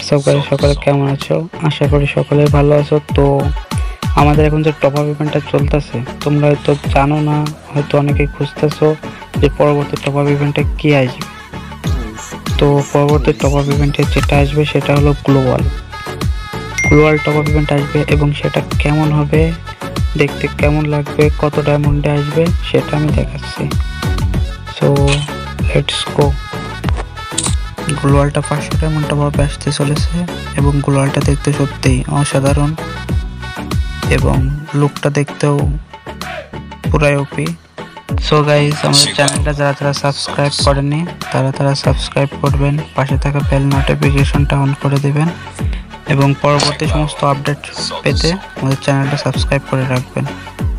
WhatsApp guys, সকলে কেমন আছো? আশা করি সকলে ভালো আছো। তো আমাদের এখন যে টপ আপ ইভেন্টটা চলতেছে, তোমরা হয়তো জানো না, হয়তো অনেকেই খুঁজতেছো যে পরবর্তী টপ আপ ইভেন্টে কি আসবে। তো পরবর্তী টপ আপ ইভেন্টে যেটা আসবে সেটা হলো গ্লোবাল টপ আপ ইভেন্ট আসবে, এবং সেটা কেমন হবে, দেখতে কেমন লাগবে, কত ডায়মন্ডে আসবে সেটা আমি দেখাচ্ছি। So let's go. গ্লোয়ালটা 500 ডায়মন্ড ভাবে আসতে চলেছে, এবং গ্লোয়ালটা দেখতে সত্যিই অসাধারণ, এবং লুকটা দেখতেও পুরাই ওপি। সো গাইস, আমাদের চ্যানেলটা যারা সাবস্ক্রাইব করেনি তারা সাবস্ক্রাইব করবেন, পাশে থাকা বেল নোটিফিকেশনটা অন করে দিবেন, এবং পরবর্তী সমস্ত আপডেট পেতে আমাদের চ্যানেলটা সাবস্ক্রাইব করে রাখবেন।